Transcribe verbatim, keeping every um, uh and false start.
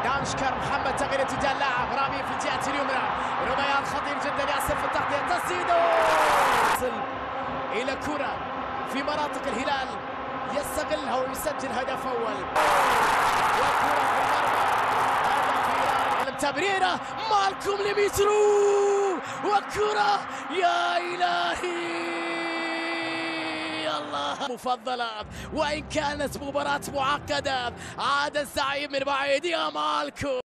دانشكر محمد تغيير اتجاه اللاعب رامي في الجهه اليمنى. رميان خطير جدا ياسر في التغطيه تسديده يصل الى كره في مناطق الهلال يستغلها ويسجل هدف اول. وكره في المرمى هدف تمريره مالكم لميترو وكره يا الهي الله مفضلة. وإن كانت مباراة معقدة عاد الزعيم من بعيد يا مالكم.